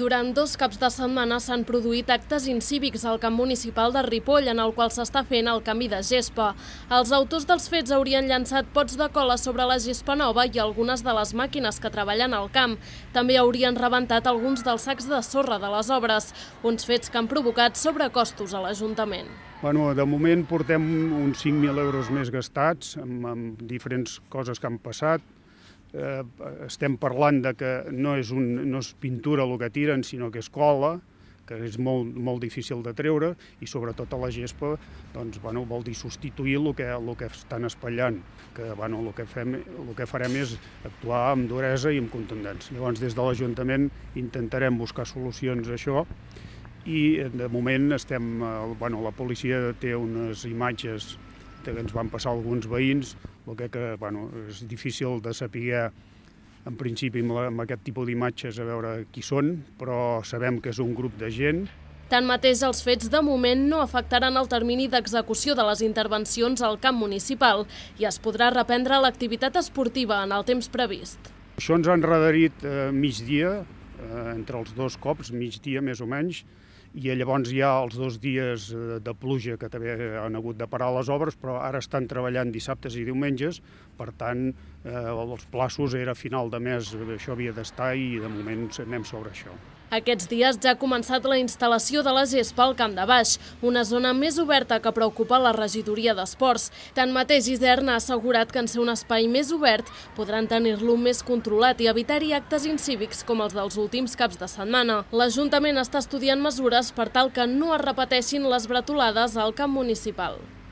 Durant 2 caps de setmana s'han produït actes incívics al camp municipal de Ripoll, en el qual s'està fent el canvi de gespa. Els autors dels fets haurien llançat pots de cola sobre la gespa nova i algunes de les màquines que treballen al camp. També haurien rebentat alguns dels sacs de sorra de les obres, uns fets que han provocat sobrecostos a l'Ajuntament. De moment portem uns 5.000 euros més gastats amb diferents coses que han passat. Estem parlant de que no és pintura el que tiren, sinó que és cola, que és molt difícil de treure, i sobretot a la gespa vol dir substituir el que estan espatllant, que el que farem és actuar amb duresa i amb contundència. Llavors, des de l'Ajuntament intentarem buscar solucions a això, i de moment la policia té unes imatges que ens van passar alguns veïns, el que és difícil de saber en principi amb aquest tipus d'imatges a veure qui són, però sabem que és un grup de gent. Tanmateix, els fets de moment no afectaran el termini d'execució de les intervencions al camp municipal i es podrà reprendre l'activitat esportiva en el temps previst. Això ens ha endarrerit migdia, entre els dos cops, migdia més o menys, i llavors hi ha els 2 dies de pluja que també han hagut de parar les obres, però ara estan treballant dissabtes i diumenges, per tant, els plaços era a final de mes, això havia d'estar i de moment anem sobre això. Aquests dies ja ha començat la instal·lació de la gespa al Camp de Baix, una zona més oberta que preocupa la regidoria d'Esports. Tanmateix, Isern ha assegurat que en ser un espai més obert podran tenir-lo més controlat i evitar-hi actes incívics com els dels últims caps de setmana. L'Ajuntament està estudiant mesures per tal que no es repeteixin les bretolades al camp municipal.